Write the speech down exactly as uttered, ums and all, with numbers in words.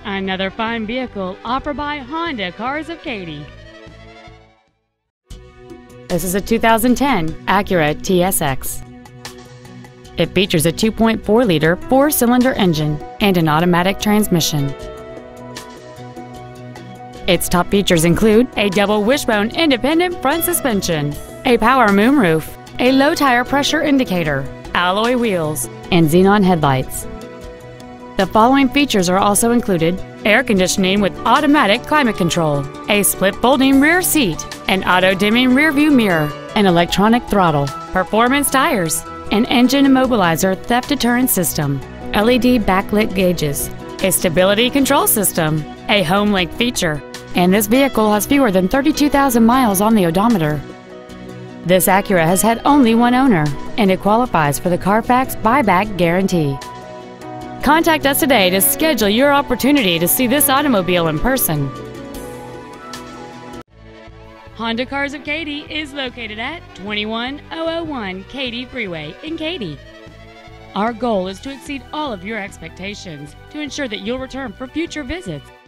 Another fine vehicle offered by Honda Cars of Katy. This is a two thousand ten Acura T S X. It features a two point four liter four-cylinder engine and an automatic transmission. Its top features include a double wishbone independent front suspension, a power moonroof, a low tire pressure indicator, alloy wheels, and xenon headlights. The following features are also included: air conditioning with automatic climate control, a split folding rear seat, an auto-dimming rear-view mirror, an electronic throttle, performance tires, an engine immobilizer theft deterrent system, L E D backlit gauges, a stability control system, a home link feature, and this vehicle has fewer than thirty-two thousand miles on the odometer. This Acura has had only one owner, and it qualifies for the Carfax buyback guarantee. Contact us today to schedule your opportunity to see this automobile in person. Honda Cars of Katy is located at twenty-one thousand one Katy Freeway in Katy. Our goal is to exceed all of your expectations to ensure that you'll return for future visits.